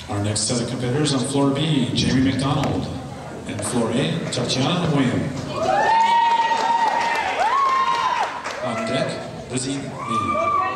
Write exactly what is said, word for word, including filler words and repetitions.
Our next set of competitors on floor B, Jamie McDonald, and floor A, Tatiana Nguyen. On deck, Lizzie Lee.